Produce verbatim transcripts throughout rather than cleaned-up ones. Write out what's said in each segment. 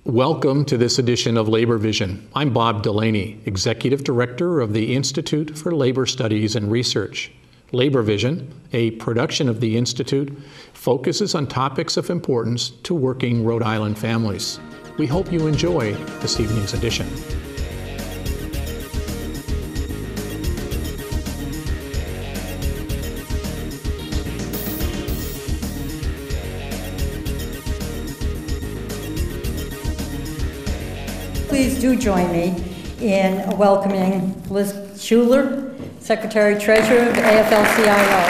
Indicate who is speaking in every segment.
Speaker 1: Welcome to this edition of Labor Vision. I'm Bob Delaney, Executive Director of the Institute for Labor Studies and Research. Labor Vision, a production of the Institute, focuses on topics of importance to working Rhode Island families. We hope you enjoy this evening's edition.
Speaker 2: Please do join me in welcoming Liz Shuler, Secretary Treasurer of the A F L C I O.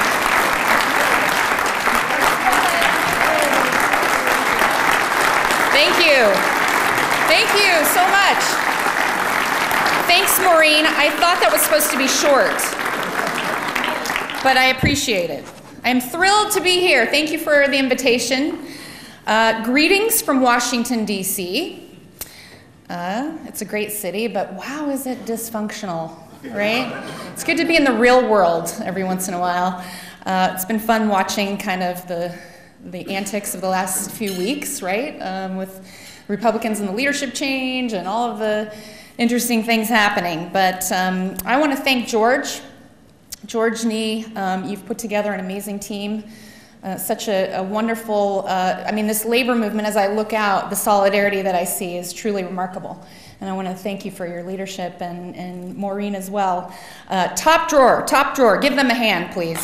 Speaker 3: Thank you. Thank you so much. Thanks, Maureen. I thought that was supposed to be short, but I appreciate it. I'm thrilled to be here. Thank you for the invitation. Uh, greetings from Washington, D C Uh, it's a great city, but wow, is it dysfunctional, right? It's good to be in the real world every once in a while. Uh, it's been fun watching kind of the the antics of the last few weeks, right? Um, with Republicans and the leadership change and all of the interesting things happening. But um, I want to thank George. George Nee, um, you've put together an amazing team. Uh, such a, a wonderful, uh, I mean, this labor movement, as I look out, the solidarity that I see is truly remarkable. And I want to thank you for your leadership, and, and Maureen as well. Uh, top drawer, top drawer, give them a hand, please.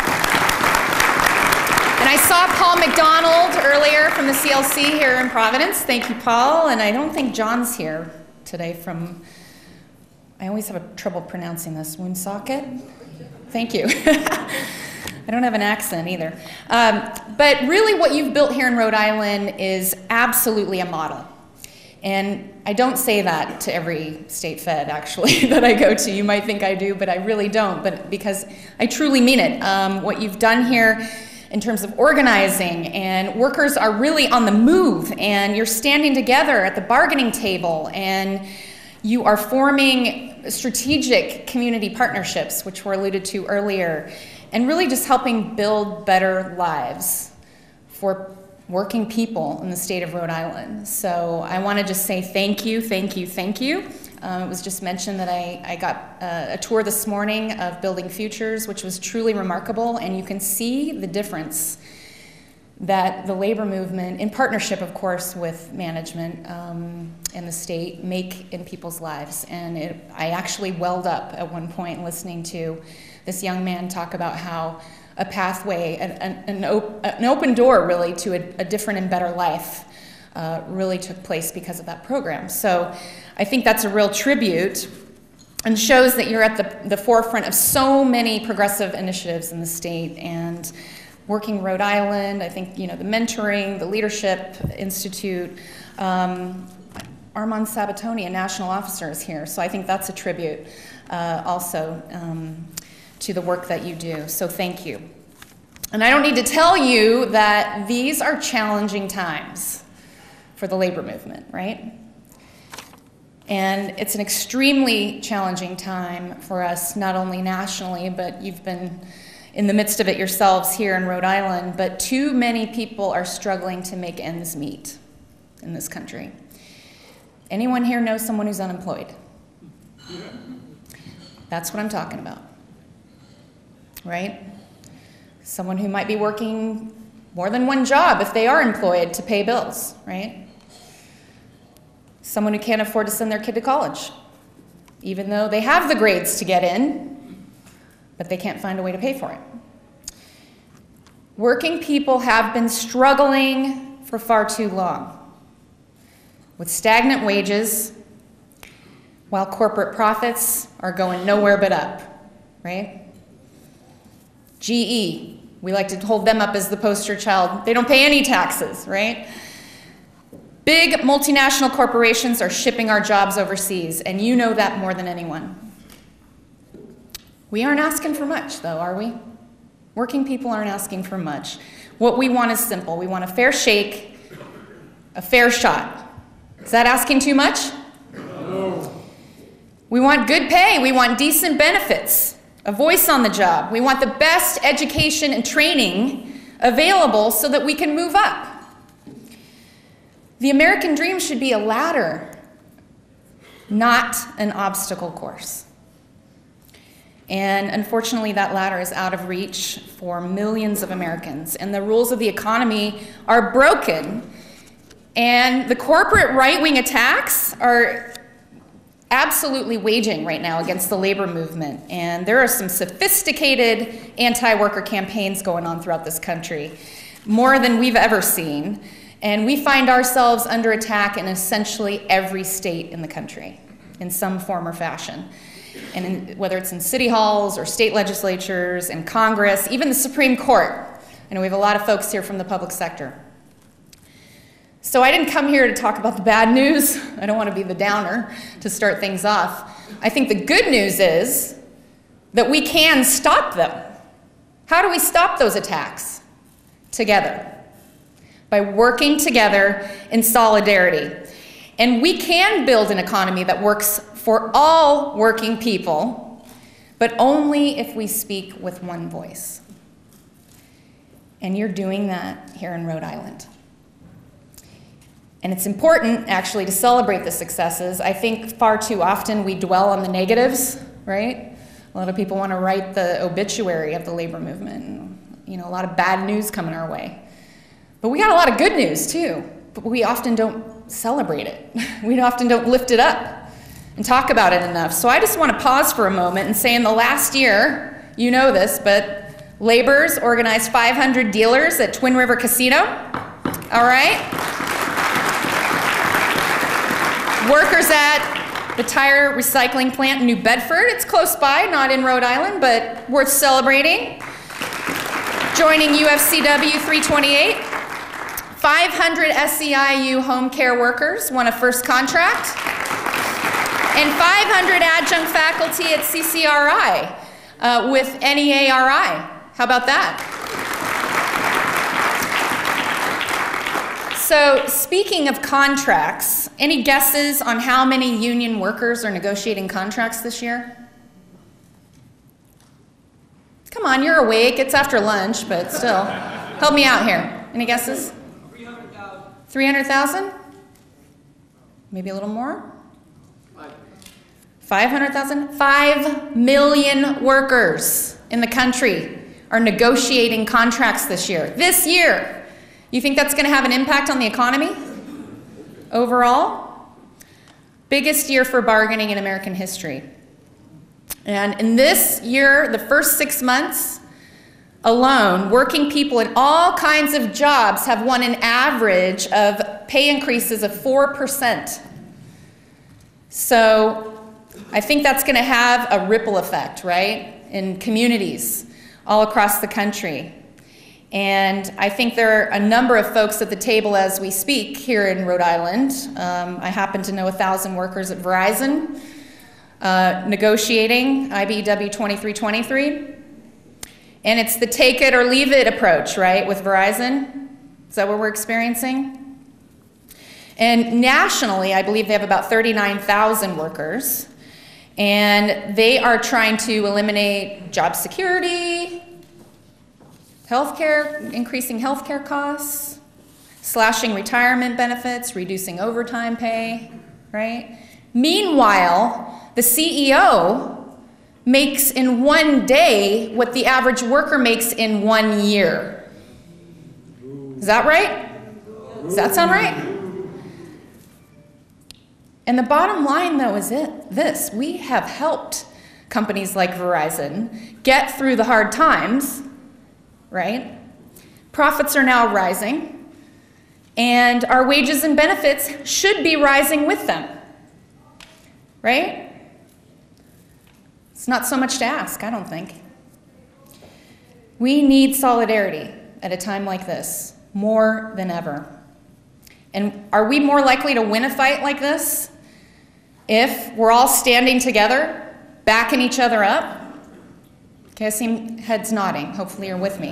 Speaker 3: And I saw Paul McDonald earlier from the C L C here in Providence. Thank you, Paul. And I don't think John's here today from, I always have a trouble pronouncing this, Woonsocket? Thank you. I don't have an accent either. Um, but really what you've built here in Rhode Island is absolutely a model. And I don't say that to every state fed, actually, that I go to. You might think I do, but I really don't, but because I truly mean it. Um, what you've done here in terms of organizing, and workers are really on the move, and you're standing together at the bargaining table, and you are forming strategic community partnerships, which were alluded to earlier, and really just helping build better lives for working people in the state of Rhode Island. So I want to just say thank you, thank you, thank you. Um, it was just mentioned that I, I got a, a tour this morning of Building Futures, which was truly remarkable, and you can see the difference that the labor movement, in partnership, of course, with management um, and the state, make in people's lives. And it, I actually welled up at one point listening to this young man talk about how a pathway, an, an, an, op an open door really to a, a different and better life uh, really took place because of that program. So I think that's a real tribute and shows that you're at the, the forefront of so many progressive initiatives in the state. And Working Rhode Island, I think, you know, the mentoring, the Leadership Institute, um, Armand Sabatoni, a national officer, is here. So I think that's a tribute uh, also um, to the work that you do. So thank you. And I don't need to tell you that these are challenging times for the labor movement, right? And it's an extremely challenging time for us, not only nationally, but you've been in the midst of it yourselves here in Rhode Island, but too many people are struggling to make ends meet in this country. Anyone here know someone who's unemployed? That's what I'm talking about, right? Someone who might be working more than one job if they are employed to pay bills, right? Someone who can't afford to send their kid to college, even though they have the grades to get in, but they can't find a way to pay for it. Working people have been struggling for far too long with stagnant wages while corporate profits are going nowhere but up, right? G E, we like to hold them up as the poster child. They don't pay any taxes, right? Big multinational corporations are shipping our jobs overseas, and you know that more than anyone. We aren't asking for much, though, are we? Working people aren't asking for much. What we want is simple. We want a fair shake, a fair shot. Is that asking too much? No. We want good pay. We want decent benefits, a voice on the job. We want the best education and training available so that we can move up. The American dream should be a ladder, not an obstacle course. And unfortunately, that ladder is out of reach for millions of Americans, and the rules of the economy are broken. And the corporate right-wing attacks are absolutely waging right now against the labor movement. And there are some sophisticated anti-worker campaigns going on throughout this country, more than we've ever seen. And we find ourselves under attack in essentially every state in the country, in some form or fashion. And in, whether it's in city halls or state legislatures and Congress, even the Supreme Court. I know we have a lot of folks here from the public sector. So I didn't come here to talk about the bad news. I don't want to be the downer to start things off. I think the good news is that we can stop them. How do we stop those attacks? Together. By working together in solidarity. And we can build an economy that works for all working people, but only if we speak with one voice. And you're doing that here in Rhode Island. And it's important, actually, to celebrate the successes. I think far too often we dwell on the negatives, right? A lot of people want to write the obituary of the labor movement. And, you know, a lot of bad news coming our way. But we got a lot of good news, too. But we often don't celebrate it. We often don't lift it up and talk about it enough. So I just want to pause for a moment and say in the last year, you know this, but laborers organized five hundred dealers at Twin River Casino. All right? Workers at the tire recycling plant in New Bedford. It's close by, not in Rhode Island, but worth celebrating. Joining U F C W three twenty-eight. five hundred S C I U home care workers won a first contract. And five hundred adjunct faculty at C C R I uh, with N E A R I. How about that? So speaking of contracts, any guesses on how many union workers are negotiating contracts this year? Come on, you're awake. It's after lunch, but still. Help me out here. Any guesses? three hundred thousand. three hundred thousand? Maybe a little more? five hundred thousand? five million workers in the country are negotiating contracts this year. This year. You think that's going to have an impact on the economy overall? Biggest year for bargaining in American history. And in this year, the first six months alone, working people in all kinds of jobs have won an average of pay increases of four percent. So I think that's going to have a ripple effect, right, in communities all across the country. And I think there are a number of folks at the table as we speak here in Rhode Island. Um, I happen to know a thousand workers at Verizon uh, negotiating I B E W twenty-three twenty-three. And it's the take it or leave it approach, right, with Verizon. Is that what we're experiencing? And nationally, I believe they have about thirty-nine thousand workers. And they are trying to eliminate job security, healthcare, increasing healthcare costs, slashing retirement benefits, reducing overtime pay, right? Meanwhile, the C E O makes in one day what the average worker makes in one year. Is that right? Does that sound right? And the bottom line, though, is it, this. We have helped companies like Verizon get through the hard times, right? Profits are now rising, and our wages and benefits should be rising with them, right? It's not so much to ask, I don't think. We need solidarity at a time like this, more than ever. And are we more likely to win a fight like this if we're all standing together, backing each other up? Okay, I see heads nodding. Hopefully you're with me.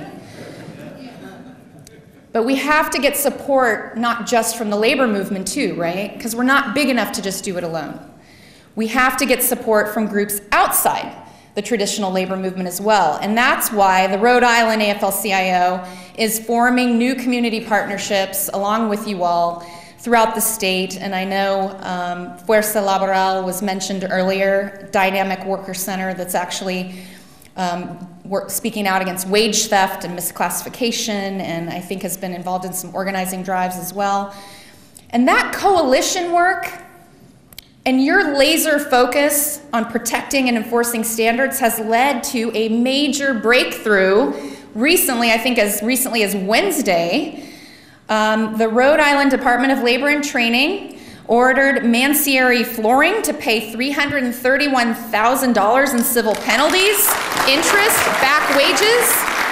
Speaker 3: But we have to get support not just from the labor movement too, right? Because we're not big enough to just do it alone. We have to get support from groups outside the traditional labor movement as well. And that's why the Rhode Island A F L C I O is forming new community partnerships along with you all throughout the state. And I know um, Fuerza Laboral was mentioned earlier, dynamic worker center that's actually um, work, speaking out against wage theft and misclassification, and I think has been involved in some organizing drives as well. And that coalition work and your laser focus on protecting and enforcing standards has led to a major breakthrough recently, I think as recently as Wednesday. Um, the Rhode Island Department of Labor and Training ordered Mancieri Flooring to pay three hundred thirty-one thousand dollars in civil penalties, interest, back wages.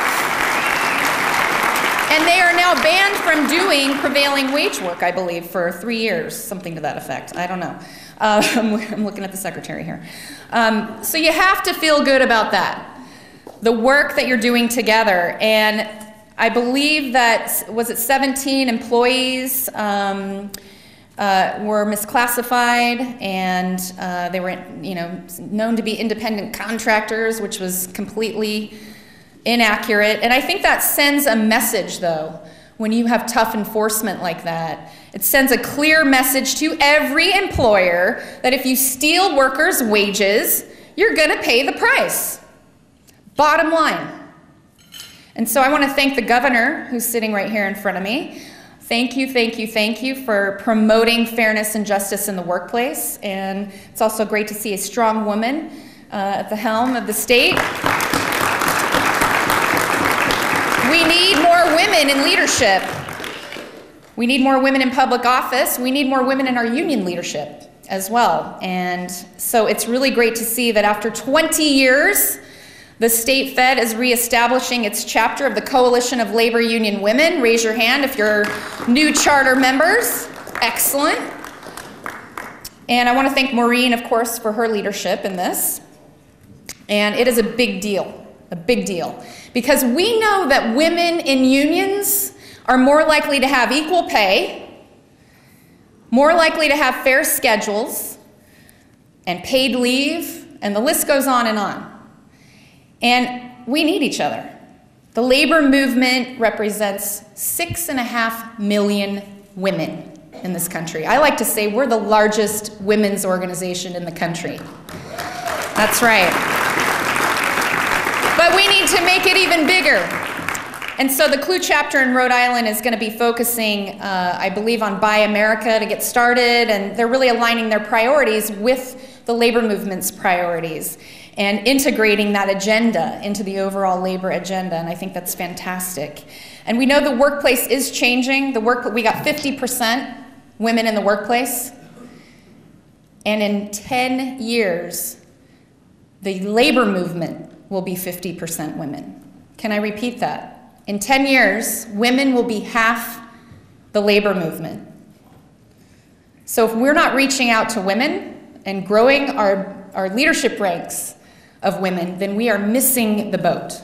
Speaker 3: And they are now banned from doing prevailing wage work, I believe, for three years, something to that effect. I don't know. Uh, I'm, I'm looking at the secretary here. Um, so you have to feel good about that, the work that you're doing together. And I believe that, was it seventeen employees um, uh, were misclassified, and uh, they were, you know, known to be independent contractors, which was completely inaccurate. And I think that sends a message, though, when you have tough enforcement like that. It sends a clear message to every employer that if you steal workers' wages, you're going to pay the price. Bottom line. And so I want to thank the governor, who's sitting right here in front of me. Thank you, thank you, thank you for promoting fairness and justice in the workplace. And it's also great to see a strong woman uh, at the helm of the state. We need more women in leadership. We need more women in public office. We need more women in our union leadership as well. And so it's really great to see that after twenty years, the State Fed is reestablishing its chapter of the Coalition of Labor Union Women. Raise your hand if you're new charter members. Excellent. And I want to thank Maureen, of course, for her leadership in this. And it is a big deal, a big deal. Because we know that women in unions are more likely to have equal pay, more likely to have fair schedules, and paid leave, and the list goes on and on. And we need each other. The labor movement represents six and a half million women in this country. I like to say we're the largest women's organization in the country. That's right. But we need to make it even bigger. And so the C L U chapter in Rhode Island is going to be focusing, uh, I believe, on Buy America to get started, and they're really aligning their priorities with the labor movement's priorities and integrating that agenda into the overall labor agenda, and I think that's fantastic. And we know the workplace is changing. The work, we got fifty percent women in the workplace, and in ten years, the labor movement will be fifty percent women. Can I repeat that? In ten years, women will be half the labor movement. So if we're not reaching out to women and growing our, our leadership ranks of women, then we are missing the boat.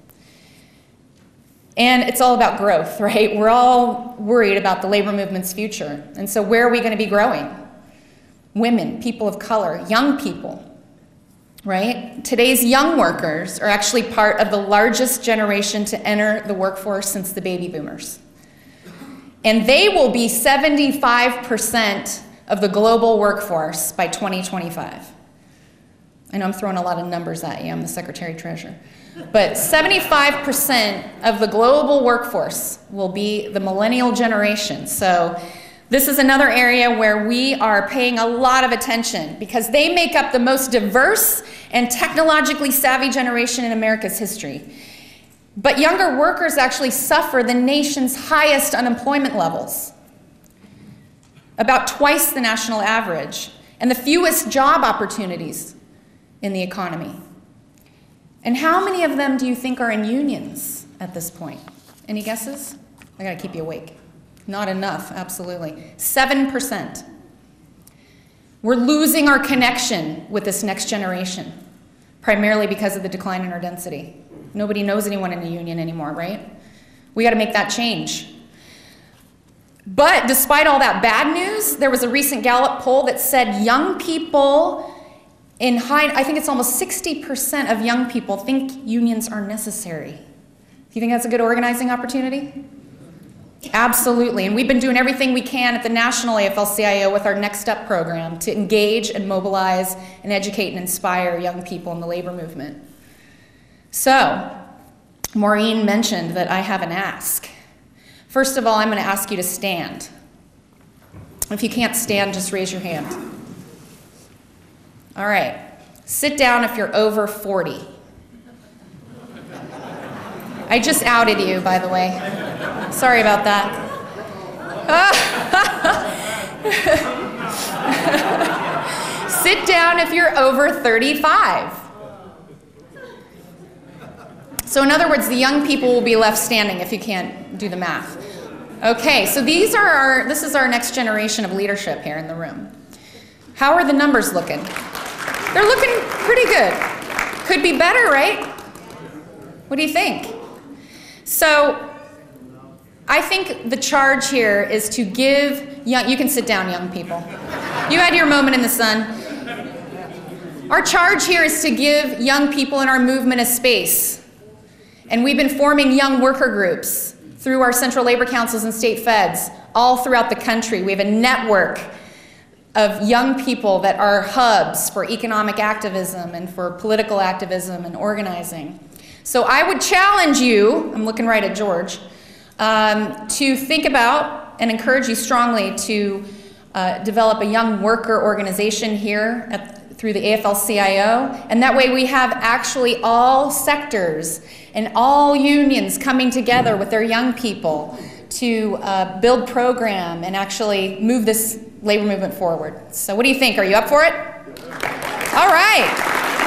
Speaker 3: And it's all about growth, right? We're all worried about the labor movement's future. And so where are we going to be growing? Women, people of color, young people. Right? Today's young workers are actually part of the largest generation to enter the workforce since the baby boomers. And they will be seventy-five percent of the global workforce by twenty twenty-five. I know I'm throwing a lot of numbers at you, I'm the Secretary Treasurer. But seventy-five percent of the global workforce will be the millennial generation. So this is another area where we are paying a lot of attention because they make up the most diverse and technologically savvy generation in America's history. But younger workers actually suffer the nation's highest unemployment levels, about twice the national average, and the fewest job opportunities in the economy. And how many of them do you think are in unions at this point? Any guesses? I gotta keep you awake. Not enough, absolutely. seven percent. We're losing our connection with this next generation, primarily because of the decline in our density. Nobody knows anyone in the union anymore, right? We gotta make that change. But despite all that bad news, there was a recent Gallup poll that said young people in high, I think it's almost sixty percent of young people think unions are necessary. Do you think that's a good organizing opportunity? Absolutely, and we've been doing everything we can at the National A F L C I O with our Next Step program to engage and mobilize and educate and inspire young people in the labor movement. So, Maureen mentioned that I have an ask. First of all, I'm going to ask you to stand. If you can't stand, just raise your hand. All right, sit down if you're over forty. I just outed you, by the way. Sorry about that. Sit down if you're over thirty-five. So in other words, the young people will be left standing if you can't do the math. Okay, so these are our, this is our next generation of leadership here in the room. How are the numbers looking? They're looking pretty good. Could be better, right? What do you think? So I think the charge here is to give young, you can sit down, young people. You had your moment in the sun. Our charge here is to give young people in our movement a space. And we've been forming young worker groups through our central labor councils and state feds all throughout the country. We have a network of young people that are hubs for economic activism and for political activism and organizing. So I would challenge you, I'm looking right at George, um, to think about and encourage you strongly to uh, develop a young worker organization here at, through the A F L C I O. And that way we have actually all sectors and all unions coming together with their young people to uh, build program and actually move this labor movement forward. So what do you think? Are you up for it? All right.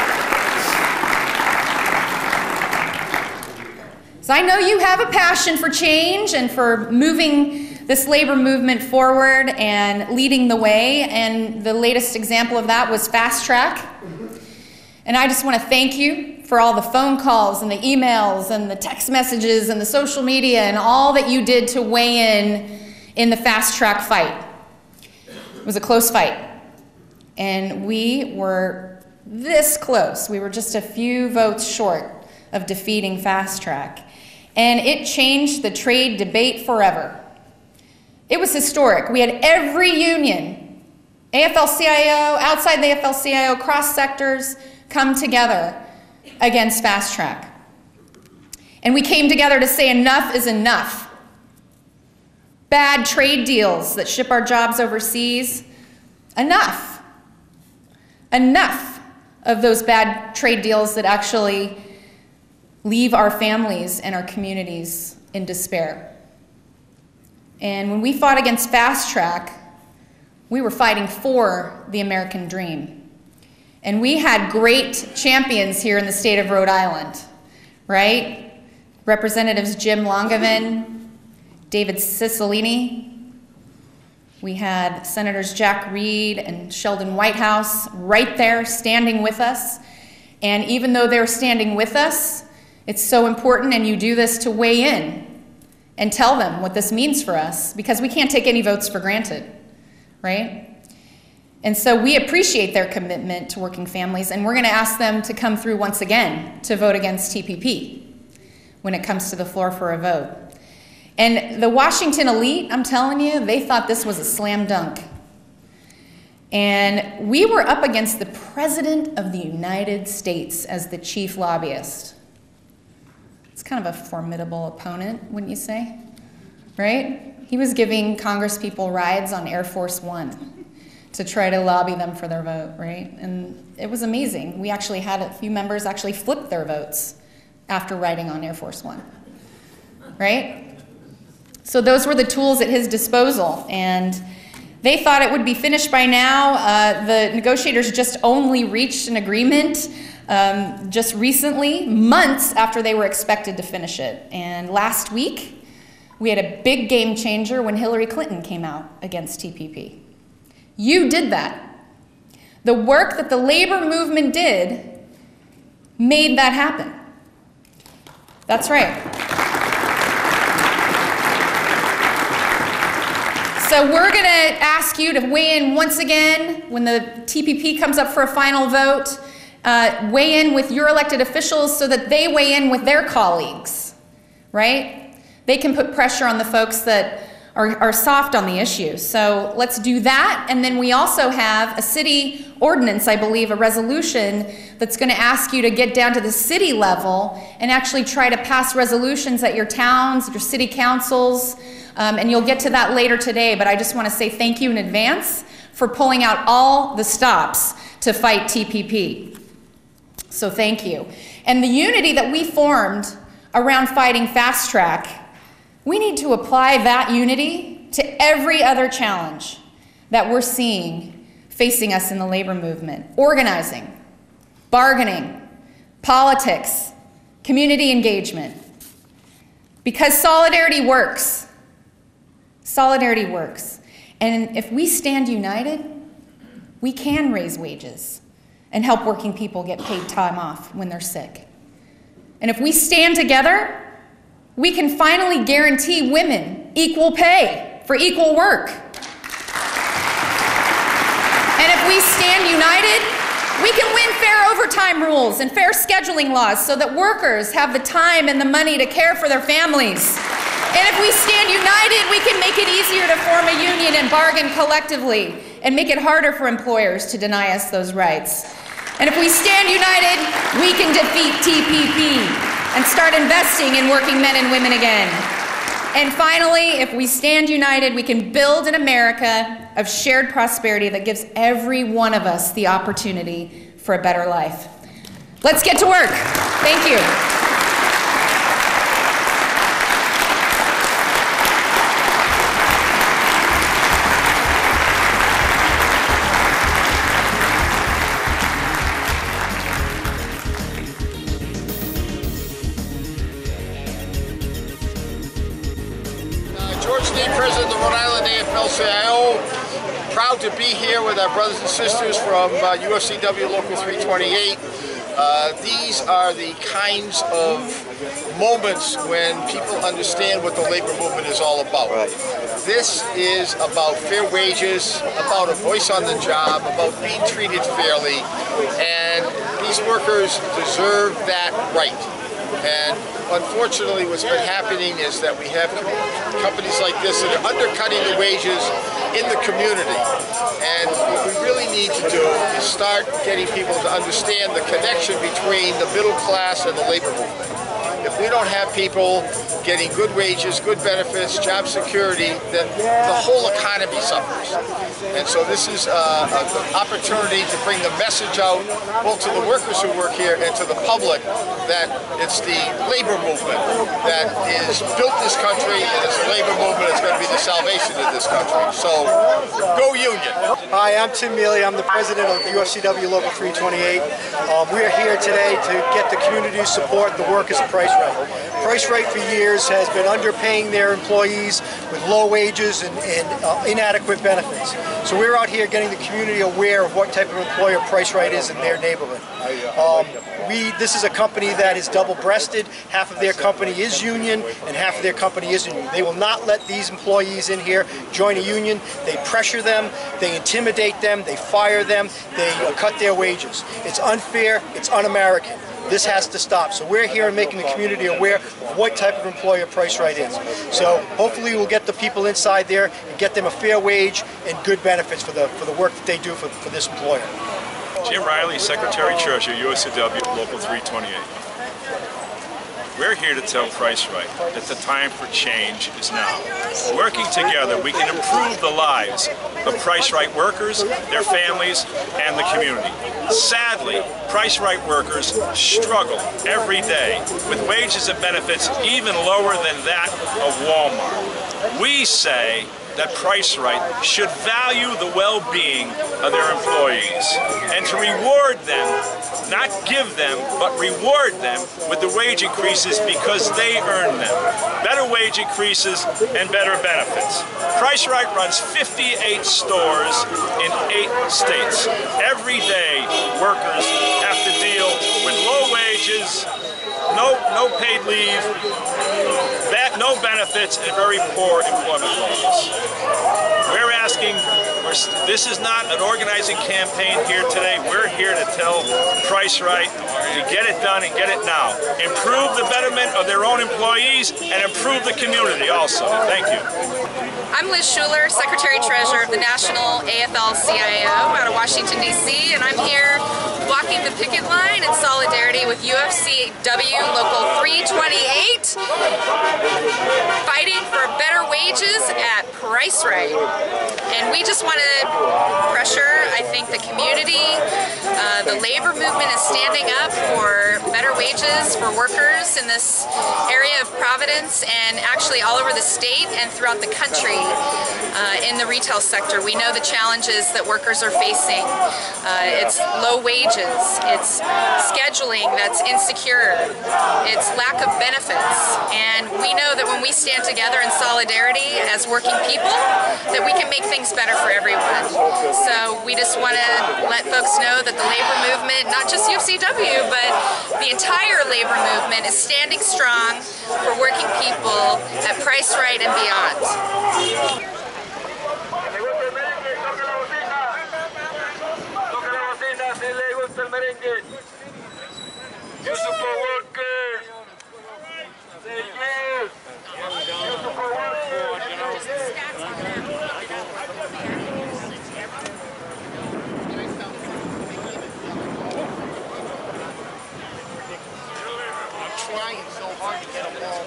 Speaker 3: So I know you have a passion for change and for moving this labor movement forward and leading the way, and the latest example of that was Fast Track. And I just want to thank you for all the phone calls and the emails and the text messages and the social media and all that you did to weigh in in the Fast Track fight. It was a close fight. And we were this close. We were just a few votes short of defeating Fast Track. And it changed the trade debate forever. It was historic. We had every union, A F L C I O, outside the A F L C I O, cross sectors, come together against Fast Track. And we came together to say enough is enough. Bad trade deals that ship our jobs overseas, enough. Enough of those bad trade deals that actually leave our families and our communities in despair. And when we fought against Fast Track, we were fighting for the American dream. And we had great champions here in the state of Rhode Island, right? Representatives Jim Langevin, David Cicilline. We had Senators Jack Reed and Sheldon Whitehouse right there standing with us. And even though they're standing with us, it's so important, and you do this to weigh in and tell them what this means for us, because we can't take any votes for granted, right? And so we appreciate their commitment to working families, and we're going to ask them to come through once again to vote against T P P when it comes to the floor for a vote. And the Washington elite, I'm telling you, they thought this was a slam dunk. And we were up against the President of the United States as the chief lobbyist. It's kind of a formidable opponent, wouldn't you say? Right? He was giving Congress people rides on Air Force One to try to lobby them for their vote, right? And it was amazing. We actually had a few members actually flip their votes after riding on Air Force One, right? So those were the tools at his disposal, and they thought it would be finished by now. Uh, the negotiators just only reached an agreement Um, just recently, months after they were expected to finish it. And last week, we had a big game changer when Hillary Clinton came out against T P P. You did that. The work that the labor movement did made that happen. That's right. So we're going to ask you to weigh in once again when the T P P comes up for a final vote. Uh, weigh in with your elected officials so that they weigh in with their colleagues, right? They can put pressure on the folks that are, are soft on the issue. So let's do that. And then we also have a city ordinance, I believe, a resolution that's going to ask you to get down to the city level and actually try to pass resolutions at your towns, your city councils, um, and you'll get to that later today. But I just want to say thank you in advance for pulling out all the stops to fight T P P. So thank you. And the unity that we formed around fighting fast track, we need to apply that unity to every other challenge that we're seeing facing us in the labor movement. Organizing, bargaining, politics, community engagement. Because solidarity works. Solidarity works. And if we stand united, we can raise wages and help working people get paid time off when they're sick. And if we stand together, we can finally guarantee women equal pay for equal work. And if we stand united, we can win fair overtime rules and fair scheduling laws so that workers have the time and the money to care for their families. And if we stand united, we can make it easier to form a union and bargain collectively and make it harder for employers to deny us those rights. And if we stand united, we can defeat T P P and start investing in working men and women again. And finally, if we stand united, we can build an America of shared prosperity that gives every one of us the opportunity for a better life. Let's get to work. Thank you.
Speaker 4: President of the Rhode Island A F L C I O, proud to be here with our brothers and sisters from uh, U F C W Local three twenty-eight. Uh, these are the kinds of moments when people understand what the labor movement is all about. Right. This is about fair wages, about a voice on the job, about being treated fairly, and these workers deserve that right. And unfortunately, what's been happening is that we have companies like this that are undercutting the wages in the community. And what we really need to do is start getting people to understand the connection between the middle class and the labor movement. If we don't have people getting good wages, good benefits, job security, then the whole economy suffers. And so this is uh, an opportunity to bring the message out, both to the workers who work here and to the public, that it's the labor movement that is built this country, and it's the labor movement that's going to be the salvation of this country. So, go Union!
Speaker 5: Hi, I'm Tim Mealy. I'm the president of U F C W Local three twenty-eight. Um, we are here today to get the community to support the workers of Price Rite. Price Rite for years has been underpaying their employees with low wages and, and uh, inadequate benefits. So we're out here getting the community aware of what type of employer Price Rite is in their neighborhood. Um, we, this is a company that is double-breasted. Half of their company is union and half of their company isn't union. They will not let these employees in here join a union. They pressure them, they intimidate them, they fire them, they uh, cut their wages. It's unfair, it's un-American. This has to stop. So we're here and making the community aware of what type of employer Price Rite is. So hopefully we'll get the people inside there and get them a fair wage and good benefits for the for the work that they do for, for this employer.
Speaker 6: Jim Riley, Secretary Treasurer, U F C W Local three twenty-eight. We're here to tell Price Rite that the time for change is now. Working together, we can improve the lives of Price Rite workers, their families, and the community. Sadly, Price Rite workers struggle every day with wages and benefits even lower than that of Walmart. We say that Price Rite should value the well-being of their employees and to reward them, not give them, but reward them with the wage increases because they earn them. Better wage increases and better benefits. Price Rite runs fifty-eight stores in eight states. Every day, workers have to deal with low wages, no, no paid leave, bad, no benefits, and very poor employment laws. We're asking for First, this is not an organizing campaign here today. We're here to tell Price Rite to get it done and get it now. Improve the betterment of their own employees and improve the community also. Thank you.
Speaker 7: I'm Liz Shuler, Secretary-Treasurer of the National A F L C I O out of Washington, D C, and I'm here walking the picket line in solidarity with U F C W Local three twenty-eight, fighting for better wages at Price Rite. And we just want to pressure, I think, the community. Uh, the labor movement is standing up for better wages for workers in this area of Providence and actually all over the state and throughout the country uh, in the retail sector. We know the challenges that workers are facing. Uh, it's low wages, it's scheduling that's insecure, it's lack of benefits, and we know that when we stand together in solidarity as working people, that we can make things better for everyone. So we just want to let folks know that the labor movement, not just U F C W, but the entire labor movement is standing strong for working people at Price Rite and beyond.
Speaker 4: Trying so hard to get a ball.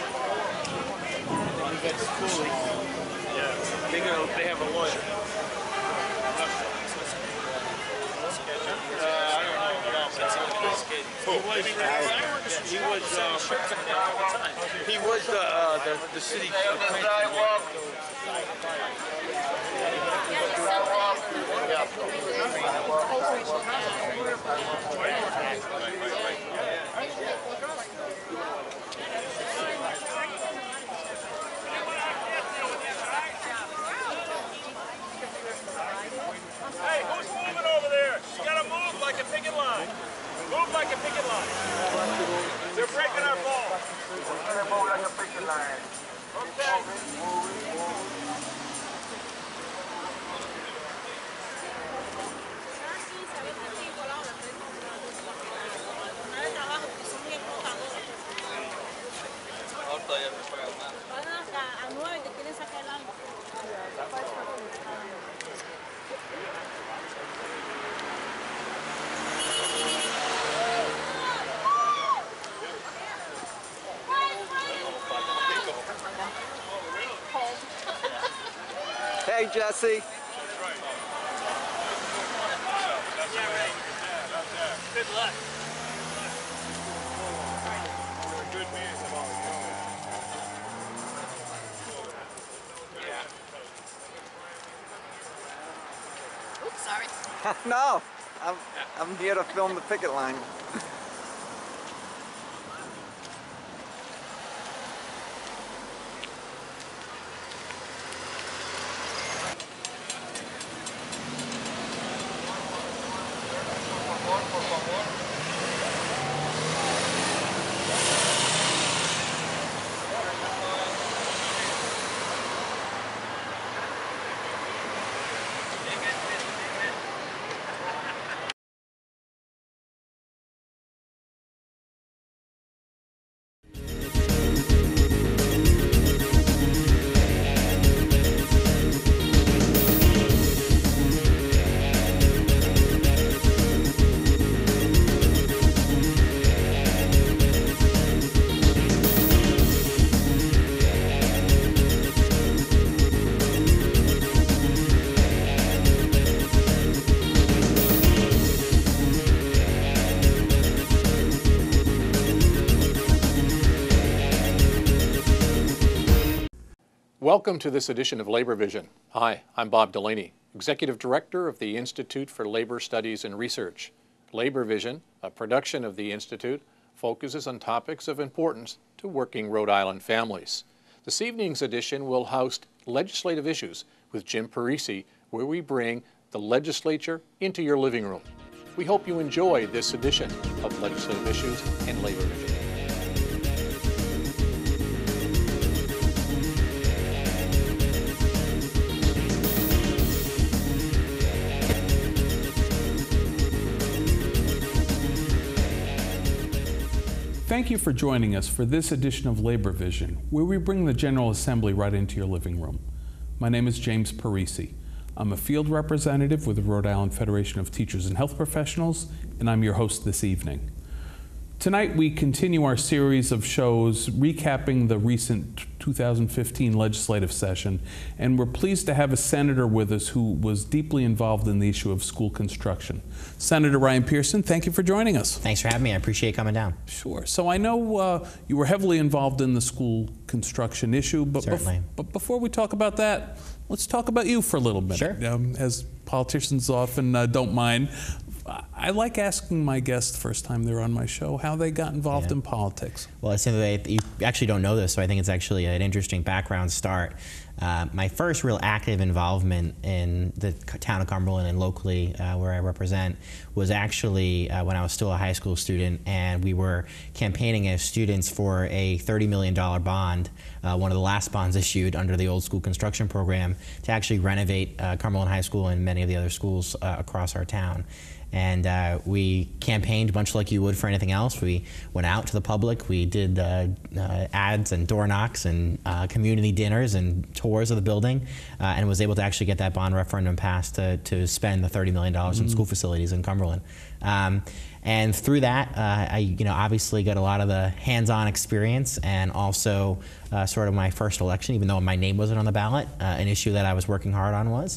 Speaker 4: You got schooling.
Speaker 6: Yeah, they, gonna, they have a lawyer. Uh, I don't know. He was, he was, uh, he was the, uh, the, the city.
Speaker 8: Hey, who's moving over there? You gotta move like a picket line. Move like a picket line. They're breaking our ball. Move like a picket line. Okay.
Speaker 9: Hey, Jesse.
Speaker 8: Good luck.
Speaker 7: Oops, sorry.
Speaker 9: No, I'm, I'm here to film the picket line.
Speaker 1: Welcome to this edition of Labor Vision. Hi, I'm Bob Delaney, Executive Director of the Institute for Labor Studies and Research. Labor Vision, a production of the Institute, focuses on topics of importance to working Rhode Island families. This evening's edition will host Legislative Issues with Jim Parisi, where we bring the legislature into your living room. We hope you enjoy this edition of Legislative Issues and Labor Vision.
Speaker 10: Thank you for joining us for this edition of Labor Vision, where we bring the General Assembly right into your living room. My name is James Parisi. I'm a field representative with the Rhode Island Federation of Teachers and Health Professionals, and I'm your host this evening. Tonight we continue our series of shows recapping the recent two thousand fifteen legislative session, and we're pleased to have a senator with us who was deeply involved in the issue of school construction. Senator Ryan Pearson, thank you for joining us.
Speaker 11: Thanks for having me. I appreciate coming down.
Speaker 10: Sure. So I know uh, you were heavily involved in the school construction issue, but,
Speaker 11: Certainly.
Speaker 10: bef but before we talk about that, let's talk about you for a little bit.
Speaker 11: Sure.
Speaker 10: Um, as politicians often uh, don't mind, I like asking my guests the first time they're on my show how they got involved
Speaker 11: Yeah.
Speaker 10: in politics.
Speaker 11: Well, I think that you actually don't know this, so I think it's actually an interesting background start. Uh, my first real active involvement in the town of Cumberland and locally uh, where I represent was actually uh, when I was still a high school student, and we were campaigning as students for a thirty million dollar bond, uh, one of the last bonds issued under the old school construction program, to actually renovate uh, Cumberland High School and many of the other schools uh, across our town. And uh, we campaigned much like you would for anything else. We went out to the public. We did uh, uh, ads and door knocks and uh, community dinners and tours of the building, uh, and was able to actually get that bond referendum passed to, to spend the thirty million dollars mm-hmm. in school facilities in Cumberland. Um, and through that, uh, I you know, obviously got a lot of the hands-on experience, and also uh, sort of my first election, even though my name wasn't on the ballot, uh, an issue that I was working hard on was.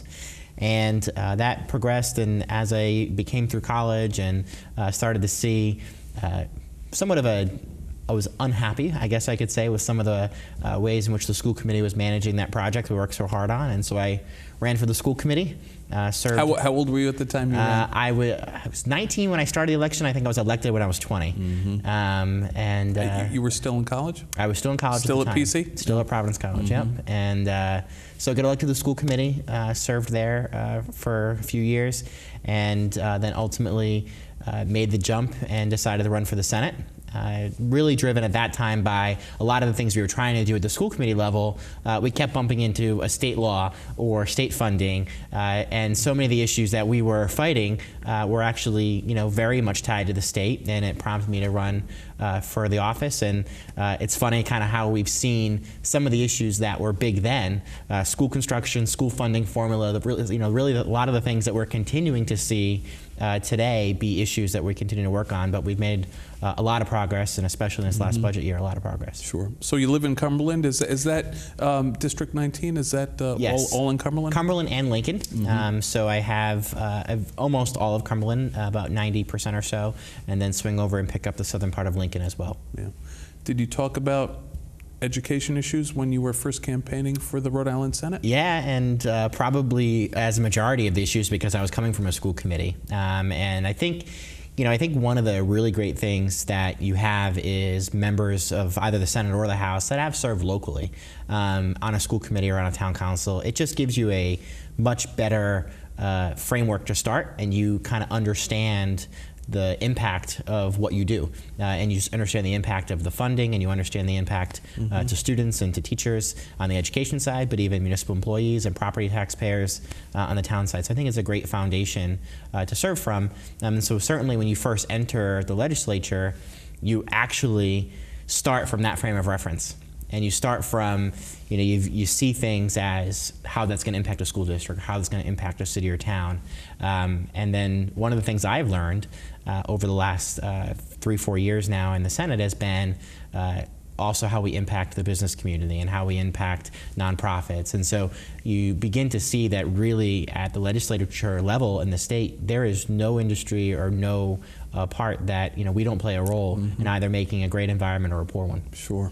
Speaker 11: And uh, that progressed, and as I became through college and uh, started to see uh, somewhat of a, I was unhappy, I guess I could say, with some of the uh, ways in which the school committee was managing that project we worked so hard on, and so I ran for the school committee. Uh, served,
Speaker 10: how, how old were you at the time you ran?
Speaker 11: Uh, I, I was nineteen when I started the election. I think I was elected when I was twenty. Mm-hmm. um, and uh,
Speaker 10: you, you were still in college?
Speaker 11: I was still in college
Speaker 10: Still
Speaker 11: at the
Speaker 10: at
Speaker 11: time.
Speaker 10: P C?
Speaker 11: Still at Providence College,
Speaker 10: Mm-hmm.
Speaker 11: yep. And uh, so I got elected to the school committee, uh, served there uh, for a few years, and uh, then ultimately uh, made the jump and decided to run for the Senate. Uh, really driven at that time by a lot of the things we were trying to do at the school committee level. Uh, we kept bumping into a state law or state funding, uh, and so many of the issues that we were fighting uh, were actually, you know, very much tied to the state, and it prompted me to run uh, for the office. And uh, it's funny kind of how we've seen some of the issues that were big then, uh, school construction, school funding formula, the, really, you know, really a lot of the things that we're continuing to see Uh, today be issues that we continue to work on, but we've made uh, a lot of progress, and especially in this last
Speaker 10: Mm-hmm.
Speaker 11: budget year, a lot of progress.
Speaker 10: Sure. So you live in Cumberland. Is, is that um, District nineteen? Is that uh,
Speaker 11: Yes.
Speaker 10: all, all in Cumberland?
Speaker 11: Cumberland and Lincoln.
Speaker 10: Mm-hmm.
Speaker 11: um, so I have uh, I've almost all of Cumberland, uh, about ninety percent or so, and then swing over and pick up the southern part of Lincoln as well.
Speaker 10: Yeah. Did you talk about education issues when you were first campaigning for the Rhode Island Senate?
Speaker 11: Yeah, and uh, probably as a majority of the issues, because I was coming from a school committee. Um, and I think, you know, I think one of the really great things that you have is members of either the Senate or the House that have served locally um, on a school committee or on a town council. It just gives you a much better uh, framework to start, and you kind of understand the impact of what you do, uh, and you understand the impact of the funding, and you understand the impact mm-hmm. uh, to students and to teachers on the education side, but even municipal employees and property taxpayers uh, on the town side. So I think it's a great foundation uh, to serve from. Um, and so certainly when you first enter the legislature, you actually start from that frame of reference. And you start from, you know, you you see things as how that's going to impact a school district, how that's going to impact a city or town. Um, and then one of the things I've learned uh, over the last uh, three, four years now in the Senate has been uh, also how we impact the business community and how we impact nonprofits. And so you begin to see that really at the legislature level in the state, there is no industry or no uh, part that, you know, we don't play a role mm-hmm. in either making a great environment or a poor one.
Speaker 10: Sure.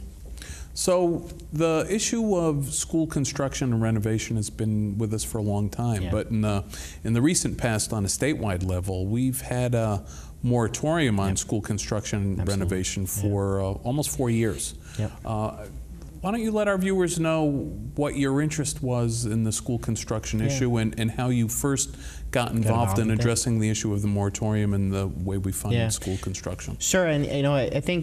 Speaker 10: So the issue of school construction and renovation has been with us for a long time,
Speaker 11: yeah.
Speaker 10: but in the, in the recent past on a statewide level, we've had a moratorium on yep. school construction and Absolutely. renovation for yeah. uh, almost four years.
Speaker 11: Yep.
Speaker 10: Uh, why don't you let our viewers know what your interest was in the school construction
Speaker 11: yeah.
Speaker 10: issue and, and how you first got involved, got involved in addressing it. the issue of the moratorium and the way we fund
Speaker 11: yeah.
Speaker 10: school construction?
Speaker 11: Sure, and you know, I, I think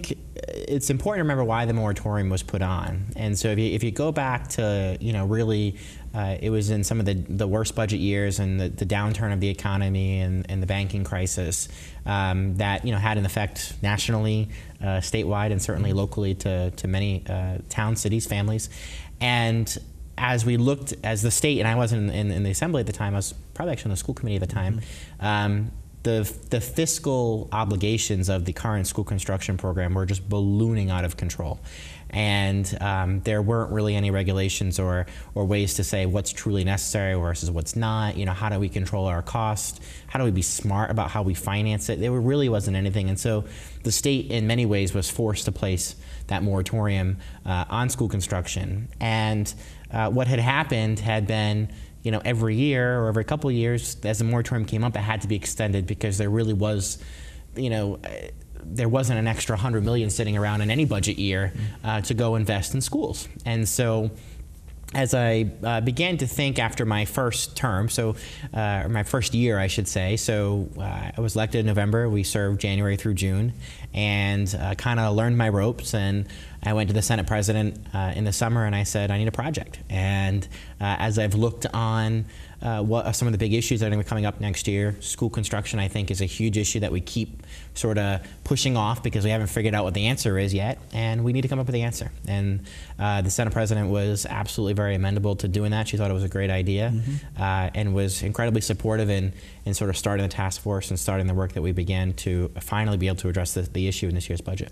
Speaker 11: it's important to remember why the moratorium was put on. And so if you, if you go back to, you know, really, uh, it was in some of the, the worst budget years and the, the downturn of the economy and, and the banking crisis um, that, you know, had an effect nationally, uh, statewide, and certainly locally to, to many uh, towns, cities, families. And as we looked, as the state, and I wasn't in, in, in the assembly at the time, I was probably actually on the school committee at the time, mm-hmm. um, the, the fiscal obligations of the current school construction program were just ballooning out of control. And um, there weren't really any regulations or, or ways to say what's truly necessary versus what's not. You know, how do we control our cost? How do we be smart about how we finance it? There really wasn't anything. And so the state, in many ways, was forced to place that moratorium uh, on school construction. And uh, what had happened had been, you know, every year or every couple of years, as the moratorium came up, it had to be extended because there really was, you know, there wasn't an extra one hundred million sitting around in any budget year uh, to go invest in schools. And so as I uh, began to think after my first term, so uh, or my first year, I should say, so uh, I was elected in November, we served January through June, and uh, kind of learned my ropes, and I went to the Senate President uh, in the summer and I said, I need a project. And uh, as I've looked on uh, what are some of the big issues that are going to be coming up next year, school construction, I think, is a huge issue that we keep sort of pushing off because we haven't figured out what the answer is yet, and we need to come up with the answer. And uh, the Senate President was absolutely very amenable to doing that. She thought it was a great idea, mm-hmm. uh, and was incredibly supportive in, in sort of starting the task force and starting the work that we began to finally be able to address the, the issue in this year's budget.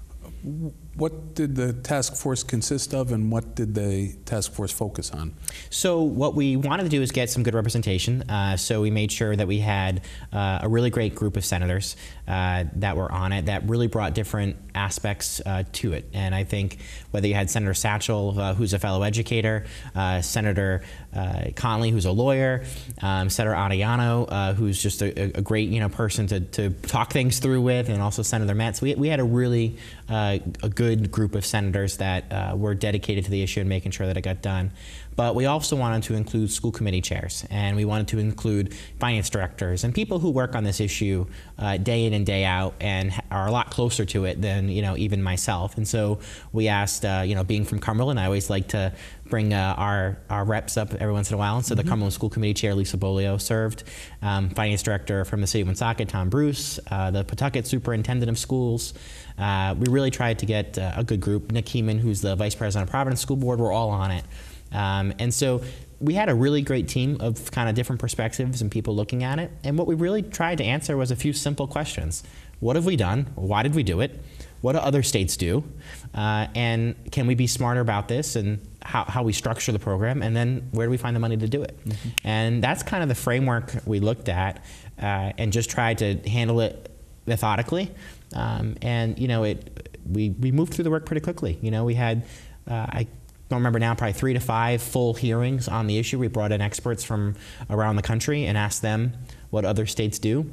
Speaker 10: What did the task force consist of, and what did the task force focus on?
Speaker 11: So what we wanted to do is get some good representation. Uh, so we made sure that we had uh, a really great group of senators uh, that were on it that really brought different aspects uh, to it. And I think whether you had Senator Satchel, uh, who's a fellow educator, uh, Senator uh, Conley, who's a lawyer, um, Senator Ariano, uh, who's just a, a great, you know, person to, to talk things through with, and also Senator Metz. We, we had a really uh, a good group of senators that uh, were dedicated to the issue and making sure that it got done. But we also wanted to include school committee chairs, and we wanted to include finance directors and people who work on this issue uh, day in and day out and are a lot closer to it than, you know, even myself. And so we asked, uh, you know, being from Cumberland, I always like to bring uh, our, our reps up every once in a while. And so mm-hmm. the Cumberland School Committee Chair, Lisa Bolio, served. Um, finance director from the city of Woonsocket, Tom Bruce, uh, the Pawtucket Superintendent of Schools. Uh, we really tried to get uh, a good group. Nick Heeman, who's the Vice President of Providence School Board, we're all on it. Um, and so we had a really great team of kind of different perspectives and people looking at it. And what we really tried to answer was a few simple questions. What have we done? Why did we do it? What do other states do? Uh, and can we be smarter about this and how, how we structure the program? And then where do we find the money to do it? Mm-hmm. And that's kind of the framework we looked at uh, and just tried to handle it methodically. Um, and, you know, it, we, we moved through the work pretty quickly. You know, we had, uh, I don't remember now, probably three to five full hearings on the issue. We brought in experts from around the country and asked them what other states do,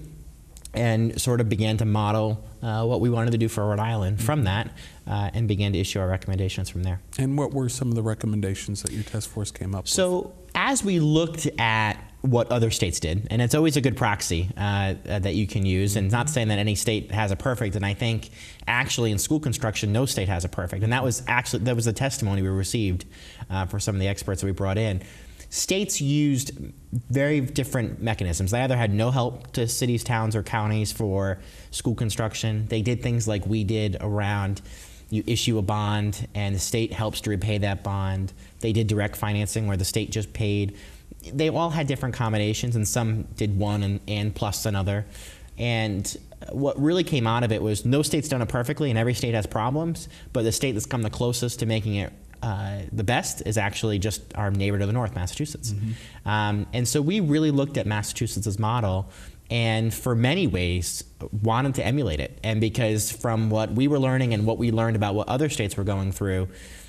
Speaker 11: and sort of began to model uh, what we wanted to do for Rhode Island from that, uh, and began to issue our recommendations from there.
Speaker 10: And what were some of the recommendations that your task force came up with?
Speaker 11: So as we looked at what other states did, and it's always a good proxy uh, uh, that you can use, and not saying that any state has a perfect, and I think actually in school construction no state has a perfect, and that was actually that was the testimony we received uh, for some of the experts that we brought in. States used very different mechanisms. They either had no help to cities, towns, or counties for school construction. They did things like we did around you issue a bond and the state helps to repay that bond. They did direct financing where the state just paid. They all had different combinations, and some did one and, and plus another. And what really came out of it was no state's done it perfectly, and every state has problems, but the state that's come the closest to making it Uh, the best is actually just our neighbor to the north, Massachusetts. Mm-hmm. um, and so we really looked at Massachusetts' model and for many ways wanted to emulate it. And because from what we were learning and what we learned about what other states were going through,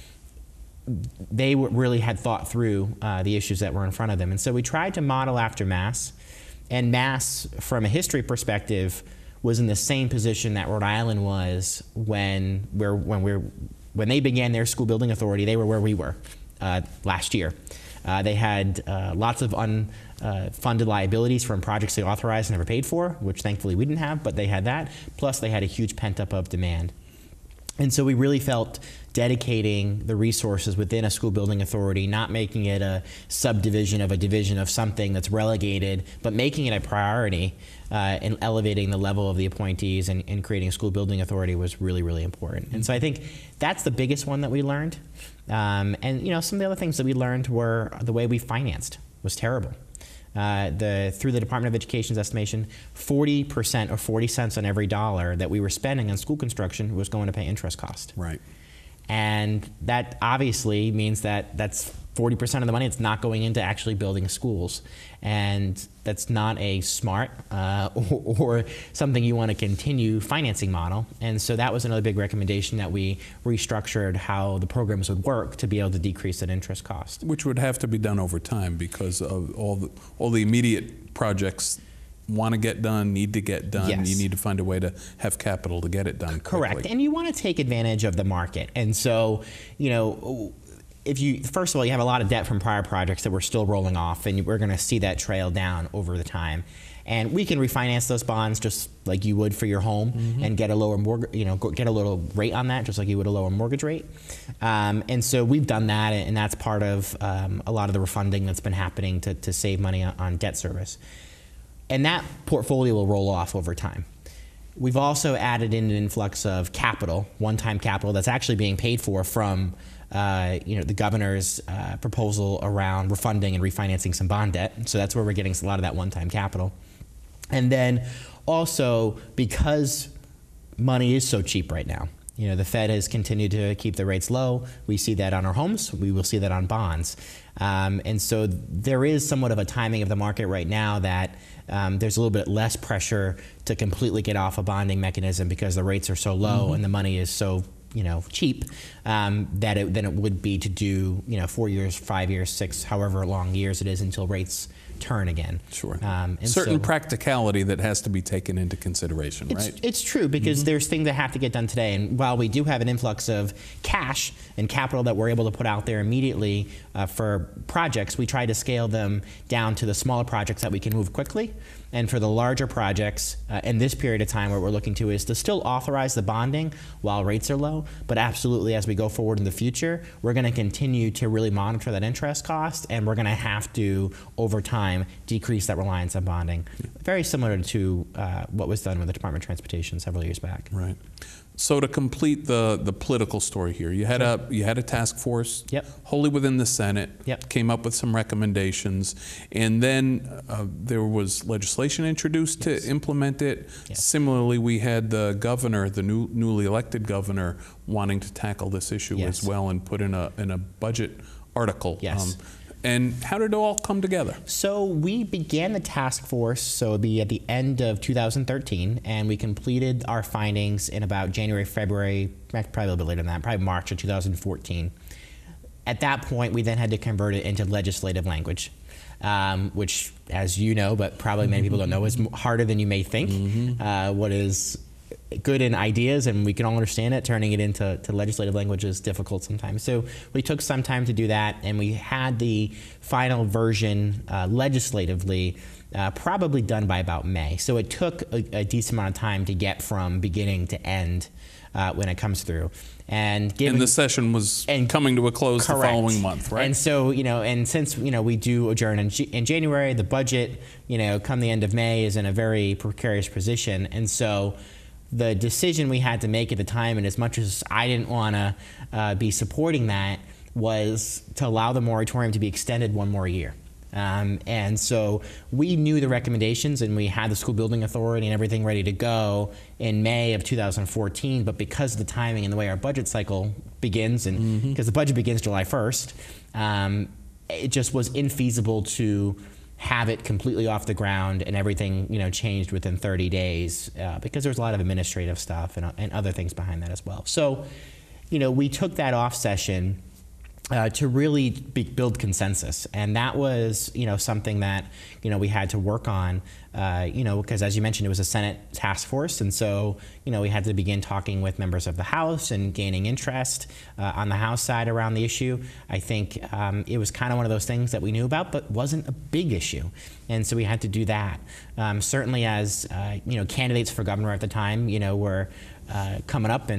Speaker 11: they really had thought through uh, the issues that were in front of them. And so we tried to model after Mass. And Mass, from a history perspective, was in the same position that Rhode Island was when we're, when we're When they began their school building authority. They were where we were uh, last year. Uh, they had uh, lots of unfunded uh, liabilities from projects they authorized and never paid for, which thankfully we didn't have, but they had that. Plus they had a huge pent up of demand. And so we really felt dedicating the resources within a school building authority, not making it a subdivision of a division of something that's relegated, but making it a priority uh, and elevating the level of the appointees and, and creating a school building authority was really, really important. And so I think that's the biggest one that we learned. Um, and you know, some of the other things that we learned were the way we financed was terrible. Uh, the, through the Department of Education's estimation, forty percent or forty cents on every dollar that we were spending on school construction was going to pay interest cost.
Speaker 10: Right.
Speaker 11: And that obviously means that that's forty percent of the money that's not going into actually building schools. And that's not a smart uh, or, or something you want to continue financing model. And so that was another big recommendation, that we restructured how the programs would work to be able to decrease that interest cost.
Speaker 10: Which would have to be done over time because of all the, all the immediate projects want to get done, need to get done.
Speaker 11: Yes.
Speaker 10: You need to find a way to have capital to get it done quickly.
Speaker 11: Correct. And you want to take advantage of the market. And so, you know, if you, first of all, you have a lot of debt from prior projects that we're still rolling off, and we're going to see that trail down over the time. And we can refinance those bonds just like you would for your home, mm-hmm. and get a lower mortgage, you know, get a little rate on that, just like you would a lower mortgage rate. Um, and so we've done that, and that's part of um, a lot of the refunding that's been happening to, to save money on, on debt service. And that portfolio will roll off over time. We've also added in an influx of capital, one-time capital, that's actually being paid for from uh, you know, the governor's uh, proposal around refunding and refinancing some bond debt. So that's where we're getting a lot of that one-time capital. And then also, because money is so cheap right now, you know, the Fed has continued to keep the rates low. We see that on our homes. We will see that on bonds. Um, and so there is somewhat of a timing of the market right now that um, there's a little bit less pressure to completely get off a bonding mechanism because the rates are so low, mm-hmm. and the money is so, you know, cheap, um, that it, than it would be to do, you know, four years, five years, six, however long years it is until rates turn again.
Speaker 10: Sure.
Speaker 11: Um, and
Speaker 10: Certain
Speaker 11: so,
Speaker 10: practicality that has to be taken into consideration,
Speaker 11: it's,
Speaker 10: right?
Speaker 11: It's true, because mm-hmm. there's things that have to get done today. And while we do have an influx of cash and capital that we're able to put out there immediately uh, for projects, we try to scale them down to the smaller projects that we can move quickly. And for the larger projects, uh, in this period of time, what we're looking to is to still authorize the bonding while rates are low, but absolutely as we go forward in the future, we're going to continue to really monitor that interest cost, and we're going to have to, over time, decrease that reliance on bonding. Very similar to uh, what was done with the Department of Transportation several years back.
Speaker 10: Right. So to complete the, the political story here, you had, a, you had a task force,
Speaker 11: yep.
Speaker 10: wholly within the Senate,
Speaker 11: yep.
Speaker 10: came up with some recommendations, and then uh, there was legislation introduced yes. to implement it. Yes. Similarly, we had the governor, the new, newly elected governor, wanting to tackle this issue
Speaker 11: yes.
Speaker 10: as well and put in a, in a budget article.
Speaker 11: Yes.
Speaker 10: Um, And how did it all come together?
Speaker 11: So we began the task force, so it'd be at the end of two thousand thirteen, and we completed our findings in about January, February, probably a little bit later than that, probably March of two thousand fourteen. At that point, we then had to convert it into legislative language, um, which, as you know, but probably many people don't know, is harder than you may think. Mm-hmm. uh, what is good in ideas, and we can all understand it, turning it into to legislative language is difficult sometimes. So we took some time to do that, and we had the final version uh, legislatively uh, probably done by about May. So it took a, a decent amount of time to get from beginning to end uh, when it comes through. And, given,
Speaker 10: and the session was and, coming to a close correct. the following month, right?
Speaker 11: And so, you know, and since, you know, we do adjourn in, G in January, the budget, you know, come the end of May is in a very precarious position. And so the decision we had to make at the time, and as much as I didn't want to uh, be supporting that, was to allow the moratorium to be extended one more year. Um, and so we knew the recommendations, and we had the school building authority and everything ready to go in May of two thousand fourteen, but because of the timing and the way our budget cycle begins, and because mm-hmm. the budget begins July first, um, it just was infeasible to have it completely off the ground and everything, you know, changed within thirty days uh, because there was a lot of administrative stuff and, and other things behind that as well. So, you know, we took that off session Uh, to really be, build consensus, and that was, you know, something that, you know, we had to work on, uh, you know, because as you mentioned, it was a Senate task force, and so, you know, we had to begin talking with members of the House and gaining interest uh, on the House side around the issue. I think um, it was kind of one of those things that we knew about, but wasn't a big issue, and so we had to do that. Um, certainly, as uh, you know, candidates for governor at the time, you know, were uh, coming up and.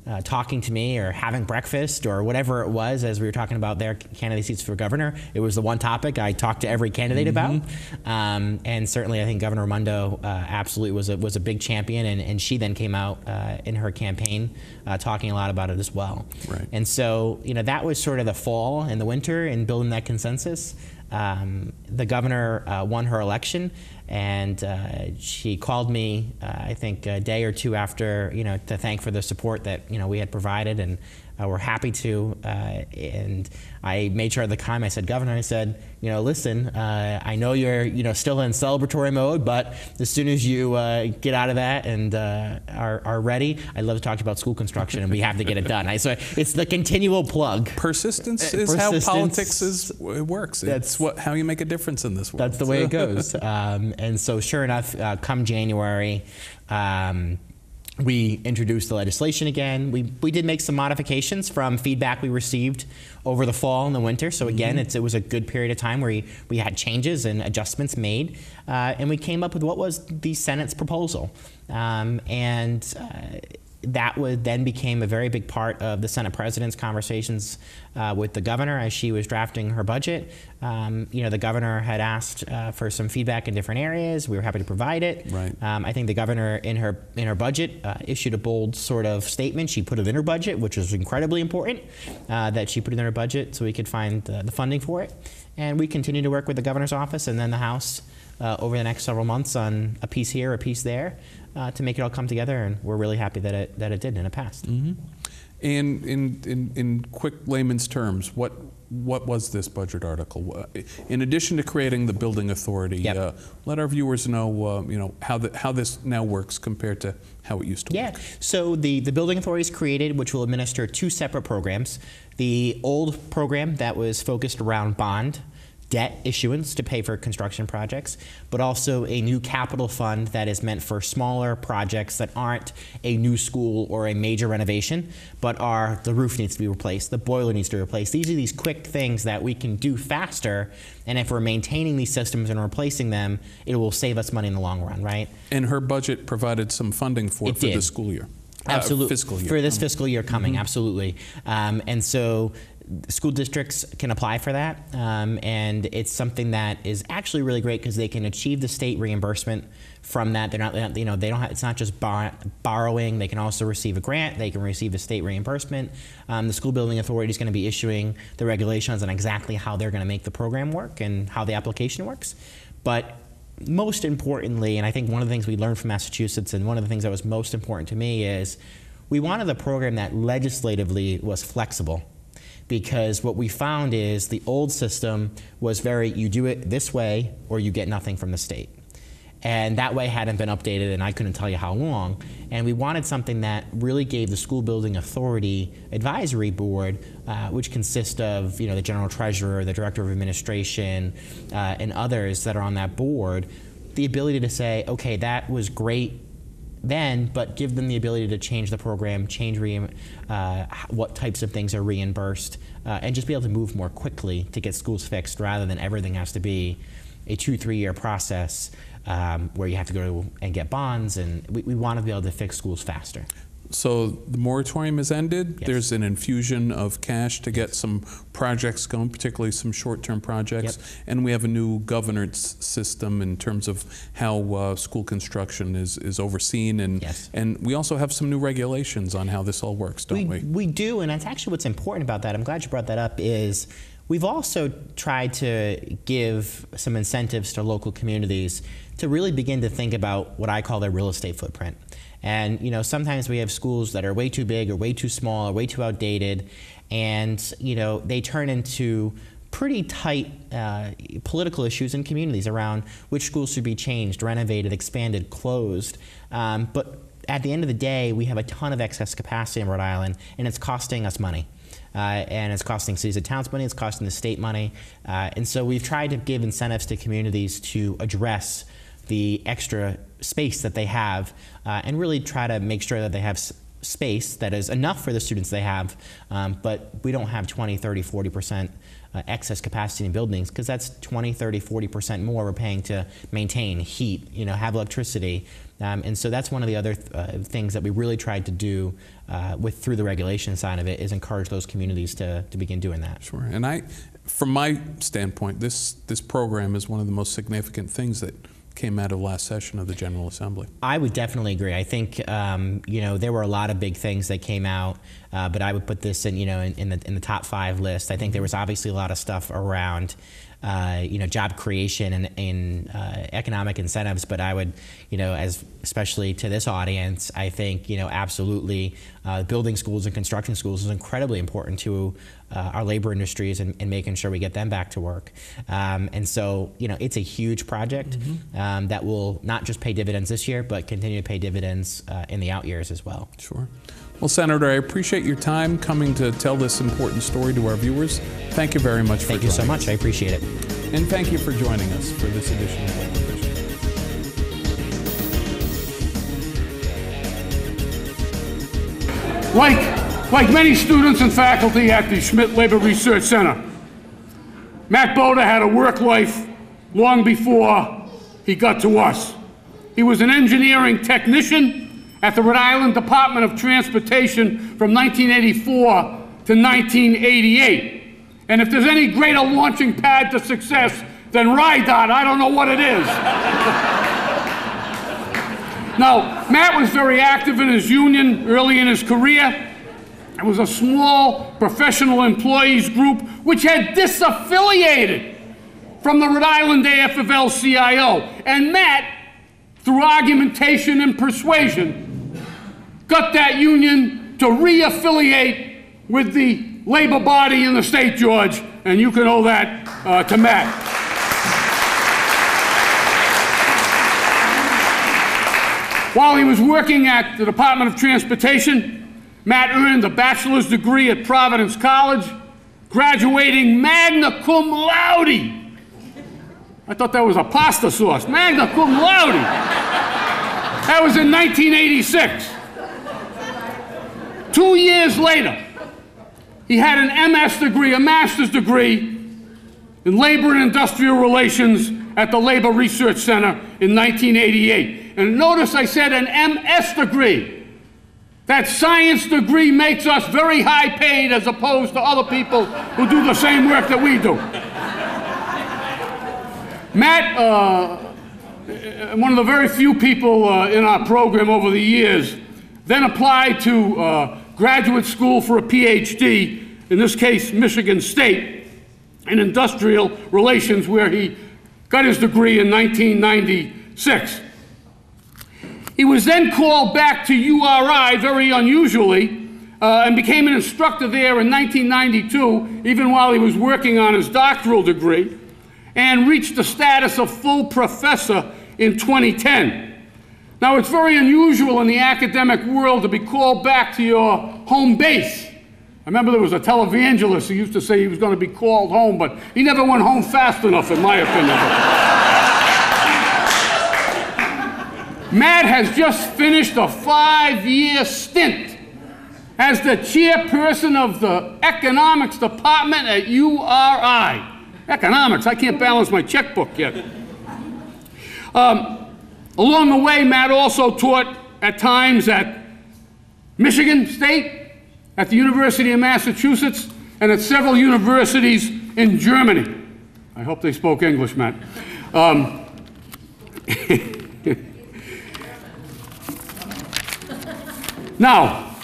Speaker 11: uh, talking to me or having breakfast or whatever it was as we were talking about their candidate seats for governor. It was the one topic I talked to every candidate
Speaker 10: Mm-hmm.
Speaker 11: about. Um, and certainly I think Governor Raimondo uh, absolutely was a, was a big champion, and, and she then came out uh, in her campaign uh, talking a lot about it as well.
Speaker 10: Right.
Speaker 11: And so, you know, that was sort of the fall and the winter in building that consensus. Um, the governor uh, won her election, and uh, she called me, uh, I think, a day or two after, you know, to thank for the support that, you know, we had provided, and uh, we're happy to. Uh, and I made sure at the time I said, Governor, I said, you know, listen, uh, I know you're, you know, still in celebratory mode, but as soon as you uh, get out of that and uh, are, are ready, I'd love to talk to you about school construction, and we have to get it done. I, so it's the continual plug.
Speaker 10: Persistence
Speaker 11: Uh,
Speaker 10: is
Speaker 11: persistence.
Speaker 10: how politics is it works.
Speaker 11: That's
Speaker 10: it's what how you make a difference in this world.
Speaker 11: That's the way it goes. um, and so, sure enough, uh, come January, um, we introduced the legislation again. We we did make some modifications from feedback we received over the fall and the winter. So again, mm-hmm. it's, it was a good period of time where we, we had changes and adjustments made, uh, and we came up with what was the Senate's proposal. Um, and uh, that would then became a very big part of the Senate President's conversations uh, with the governor as she was drafting her budget. Um, you know, the governor had asked uh, for some feedback in different areas. We were happy to provide it.
Speaker 10: Right.
Speaker 11: Um, I think the governor in her in her budget uh, issued a bold sort of statement. She put it in her budget, which was incredibly important uh, that she put it in her budget so we could find uh, the funding for it. And we continue to work with the governor's office and then the House uh, over the next several months on a piece here, a piece there. Uh, to make it all come together, and we're really happy that it that it did and it passed.
Speaker 10: Mm-hmm. And in, in in quick layman's terms, what what was this budget article? In addition to creating the building authority,
Speaker 11: yep.
Speaker 10: uh, let our viewers know uh, you know how the, how this now works compared to how it used to
Speaker 11: yeah.
Speaker 10: work.
Speaker 11: Yeah. So the the building authority is created, which will administer two separate programs. The old program that was focused around bond debt issuance to pay for construction projects, but also a new capital fund that is meant for smaller projects that aren't a new school or a major renovation, but are the roof needs to be replaced, the boiler needs to be replaced. These are these quick things that we can do faster, and if we're maintaining these systems and replacing them, it will save us money in the long run, right?
Speaker 10: And her budget provided some funding for
Speaker 11: it
Speaker 10: for
Speaker 11: did.
Speaker 10: this school year.
Speaker 11: Absolutely.
Speaker 10: Uh, fiscal year.
Speaker 11: For this fiscal year coming,
Speaker 10: mm-hmm.
Speaker 11: absolutely. Um, and so school districts can apply for that, um, and it's something that is actually really great because they can achieve the state reimbursement from that. They're not, you know, they don't have, it's not just bar borrowing. They can also receive a grant. They can receive the state reimbursement. Um, the school building authority is going to be issuing the regulations on exactly how they're going to make the program work and how the application works. But most importantly, and I think one of the things we learned from Massachusetts, and one of the things that was most important to me, is we wanted a program that legislatively was flexible. Because what we found is the old system was very, you do it this way or you get nothing from the state. And that way hadn't been updated, and I couldn't tell you how long. And we wanted something that really gave the School Building Authority Advisory Board, uh, which consists of, you know, the General Treasurer, the Director of Administration, uh, and others that are on that board, the ability to say, okay, that was great then, but give them the ability to change the program, change re uh, what types of things are reimbursed, uh, and just be able to move more quickly to get schools fixed rather than everything has to be a two, three year process um, where you have to go and get bonds, and we, we want to be able to fix schools faster.
Speaker 10: So the moratorium has ended.
Speaker 11: Yes.
Speaker 10: There's an infusion of cash to get some projects going, particularly some short-term projects.
Speaker 11: Yep.
Speaker 10: And we have a new governance system in terms of how uh, school construction is, is overseen. And,
Speaker 11: yes.
Speaker 10: and we also have some new regulations on how this all works, don't we?
Speaker 11: We, we do, and that's actually what's important about that. I'm glad you brought that up, is we've also tried to give some incentives to local communities to really begin to think about what I call their real estate footprint. And you know, sometimes we have schools that are way too big or way too small or way too outdated, and you know, they turn into pretty tight uh, political issues in communities around which schools should be changed, renovated, expanded, closed. Um, but at the end of the day, we have a ton of excess capacity in Rhode Island, and it's costing us money. Uh, and it's costing cities and towns money, it's costing the state money. Uh, and so we've tried to give incentives to communities to address the extra space that they have, uh, and really try to make sure that they have s space that is enough for the students they have, um, but we don't have twenty, thirty, forty percent uh, excess capacity in buildings, because that's twenty, thirty, forty percent more we're paying to maintain, heat, you know, have electricity. Um, and so that's one of the other th uh, things that we really tried to do uh, with through the regulation side of it, is encourage those communities to, to begin doing that.
Speaker 10: Sure. And I, from my standpoint, this, this program is one of the most significant things that came out of last session of the General Assembly.
Speaker 11: I would definitely agree. I think um, you know, there were a lot of big things that came out, uh, but I would put this in, you know, in, in the in the top five list. I think there was obviously a lot of stuff around uh, you know, job creation and, and uh, economic incentives, but I would, you know, as especially to this audience, I think, you know, absolutely uh, building schools and construction schools is incredibly important to uh, our labor industries and, and making sure we get them back to work. Um, and so, you know, it's a huge project mm-hmm. um, that will not just pay dividends this year, but continue to pay dividends uh, in the out years as well.
Speaker 10: Sure. Well, Senator, I appreciate your time coming to tell this important story to our viewers. Thank you very much for
Speaker 11: Thank you so much. I appreciate it.
Speaker 10: And thank you for joining us for this edition of Labor Vision.
Speaker 12: Like, like many students and faculty at the Schmidt Labor Research Center, Matt Boda had a work life long before he got to us. He was an engineering technician at the Rhode Island Department of Transportation from nineteen eighty-four to nineteen eighty-eight. And if there's any greater launching pad to success than Rite, I don't know what it is. Now, Matt was very active in his union early in his career. It was a small professional employees group which had disaffiliated from the Rhode Island A F L C I O. And Matt, through argumentation and persuasion, got that union to re-affiliate with the labor body in the state, George, and you can owe that uh, to Matt. While he was working at the Department of Transportation, Matt earned a bachelor's degree at Providence College, graduating magna cum laude. I thought that was a pasta sauce. Magna cum laude. That was in nineteen eighty-six. Two years later, he had an M S degree, a master's degree in labor and industrial relations at the Labor Research Center in nineteen eighty-eight. And notice I said an M S degree. That science degree makes us very high paid as opposed to other people who do the same work that we do. Matt, uh, one of the very few people uh, in our program over the years, then applied to uh, graduate school for a P H D, in this case, Michigan State, in industrial relations, where he got his degree in nineteen ninety-six. He was then called back to U R I, very unusually, uh, and became an instructor there in nineteen ninety-two, even while he was working on his doctoral degree, and reached the status of full professor in twenty ten. Now, it's very unusual in the academic world to be called back to your home base. I remember there was a televangelist who used to say he was going to be called home, but he never went home fast enough, in my opinion. Matt has just finished a five-year stint as the chairperson of the economics department at U R I. Economics, I can't balance my checkbook yet. Um, along the way, Matt also taught at times at Michigan State, at the University of Massachusetts, and at several universities in Germany. I hope they spoke English, Matt. Um, now,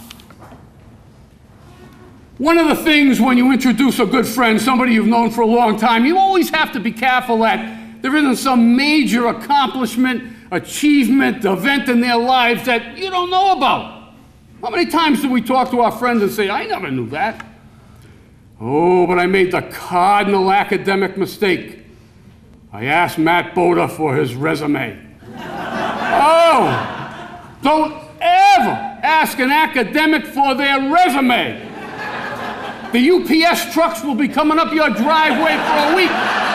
Speaker 12: one of the things when you introduce a good friend, somebody you've known for a long time, you always have to be careful that there isn't some major accomplishment, achievement, event in their lives that you don't know about. How many times do we talk to our friends and say, I never knew that? Oh, but I made the cardinal academic mistake. I asked Matt Boda for his resume. Oh, don't ever ask an academic for their resume. The U P S trucks will be coming up your driveway for a week.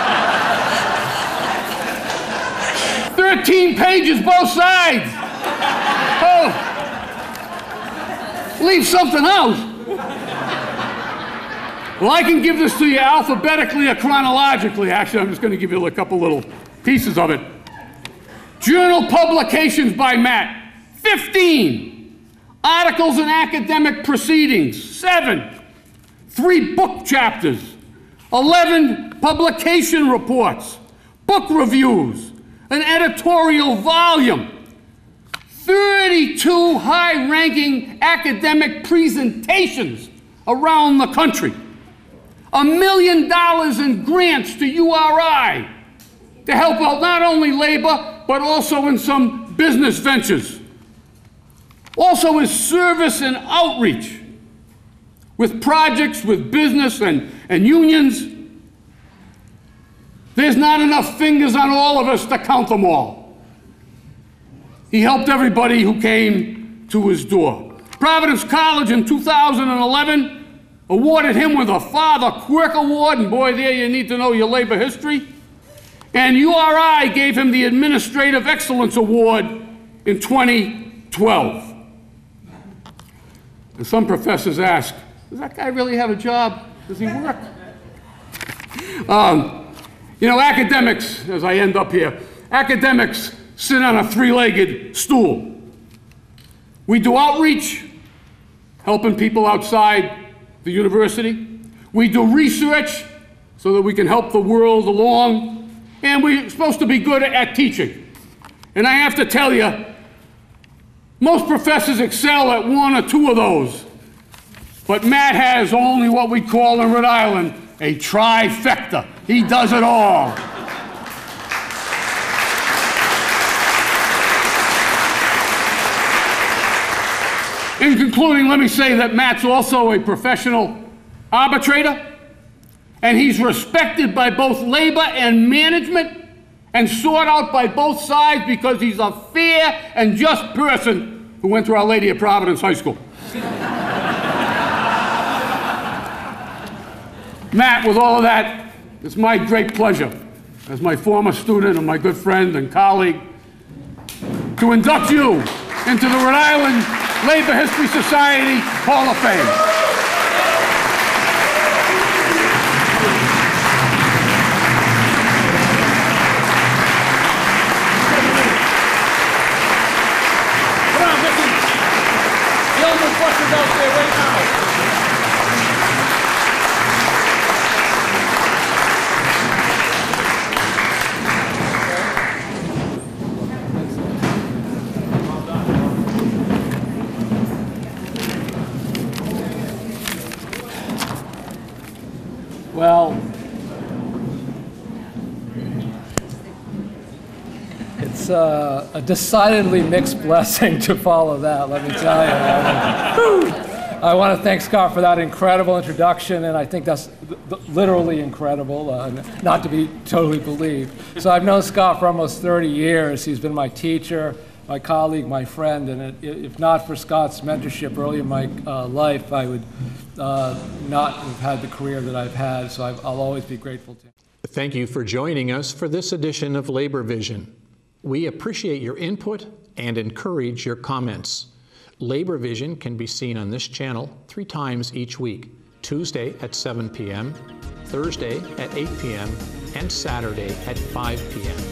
Speaker 12: thirteen pages both sides. Oh, leave something out. Well, I can give this to you alphabetically or chronologically. Actually, I'm just going to give you a couple little pieces of it. Journal publications by Matt, fifteen. Articles in academic proceedings, seven. Three book chapters, eleven publication reports, book reviews, an editorial volume, thirty-two high-ranking academic presentations around the country, a million dollars in grants to U R I to help out not only labor, but also in some business ventures. Also is service and outreach with projects with business and, and unions. There's not enough fingers on all of us to count them all. He helped everybody who came to his door. Providence College in two thousand eleven awarded him with a Father Quirk Award, and boy, there you need to know your labor history. And U R I gave him the Administrative Excellence Award in twenty twelve. And some professors ask, does that guy really have a job? Does he work? Um, you know, academics, as I end up here, academics sit on a three-legged stool. We do outreach, helping people outside the university. We do research so that we can help the world along. And we're supposed to be good at teaching. And I have to tell you, most professors excel at one or two of those. But Matt has only what we call in Rhode Island a trifecta. He does it all. In concluding, let me say that Matt's also a professional arbitrator, and he's respected by both labor and management and sought out by both sides because he's a fair and just person who went to Our Lady of Providence High School. Matt, with all of that, it's my great pleasure as my former student and my good friend and colleague to induct you into the Rhode Island Labor History Society Hall of Fame. Out there right now. Well,
Speaker 13: it's uh, a decidedly mixed blessing to follow that, let me tell you. I want to thank Scott for that incredible introduction, and I think that's literally incredible, uh, not to be totally believed. So I've known Scott for almost thirty years. He's been my teacher, my colleague, my friend, and it, if not for Scott's mentorship early in my uh, life, I would uh, not have had the career that I've had, so I've, I'll always be grateful to him.
Speaker 1: Thank you for joining us for this edition of Labor Vision. We appreciate your input and encourage your comments. Labor Vision can be seen on this channel three times each week, Tuesday at seven p m, Thursday at eight p m, and Saturday at five p m